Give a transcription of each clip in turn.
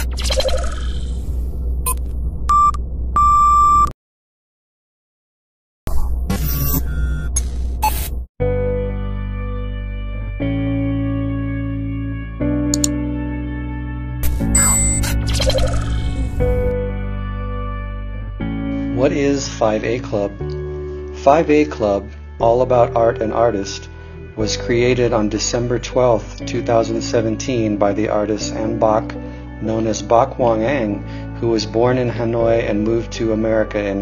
What is 5A Club? 5A Club, all about art and artists, was created on December 12, 2017 by the artist An Bach, known as Bach Wang Ang, who was born in Hanoi and moved to America in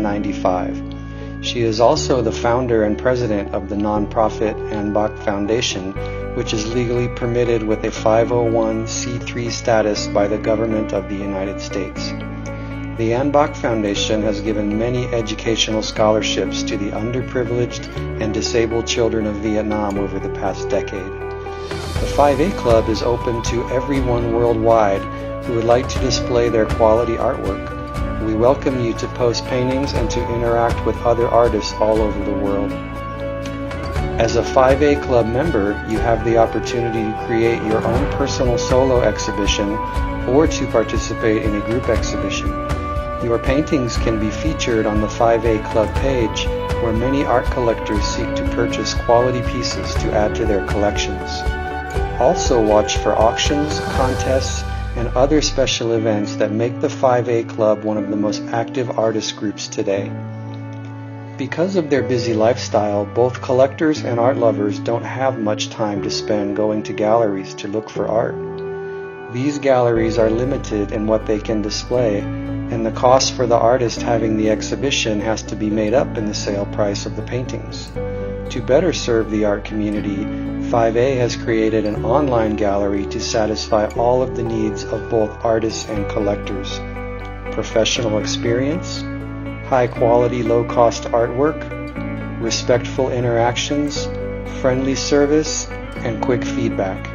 1995. She is also the founder and president of the nonprofit An Bach Foundation, which is legally permitted with a 501c3 status by the government of the United States. The An Bach Foundation has given many educational scholarships to the underprivileged and disabled children of Vietnam over the past decade. The 5A Club is open to everyone worldwide who would like to display their quality artwork. We welcome you to post paintings and to interact with other artists all over the world. As a 5A Club member, you have the opportunity to create your own personal solo exhibition or to participate in a group exhibition. Your paintings can be featured on the 5A Club page, where many art collectors seek to purchase quality pieces to add to their collections. Also watch for auctions, contests, and other special events that make the 5A Club one of the most active artist groups today. Because of their busy lifestyle, both collectors and art lovers don't have much time to spend going to galleries to look for art. These galleries are limited in what they can display, and the cost for the artist having the exhibition has to be made up in the sale price of the paintings. To better serve the art community, 5A has created an online gallery to satisfy all of the needs of both artists and collectors. Professional experience, high-quality, low-cost artwork, respectful interactions, friendly service, and quick feedback.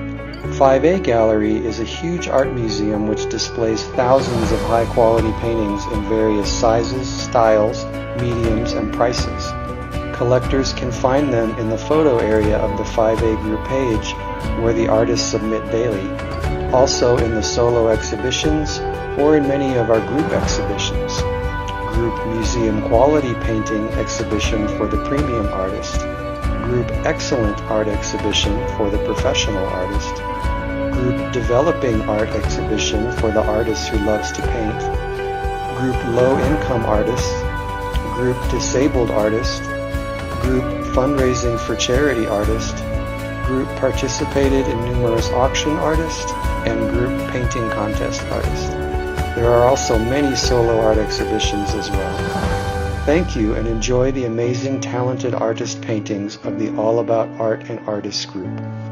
5A Gallery is a huge art museum which displays thousands of high-quality paintings in various sizes, styles, mediums, and prices. Collectors can find them in the photo area of the 5A group page, where the artists submit daily, also in the solo exhibitions, or in many of our group exhibitions. Group Museum Quality Painting Exhibition for the premium artist, Group Excellent Art Exhibition for the professional artist, Group Developing Art Exhibition for the artist who loves to paint, Group Low Income Artist, Group Disabled Artist, Group Fundraising for Charity Artist, Group Participated in Numerous Auction Artist, and Group Painting Contest Artist. There are also many solo art exhibitions as well. Thank you and enjoy the amazing talented artist paintings of the All About Art and Artists group.